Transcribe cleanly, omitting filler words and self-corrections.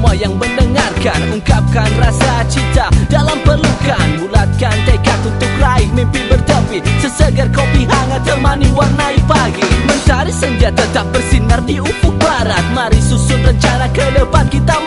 semua yang mendengarkan. Ungkapkan rasa cinta dalam pelukan, bulatkan tekad untuk raih mimpi bertepi. Sesegar kopi hangat temani warnai pagi. Mentari senja tetap bersinar di ufuk barat. Mari susun rencana ke depan kita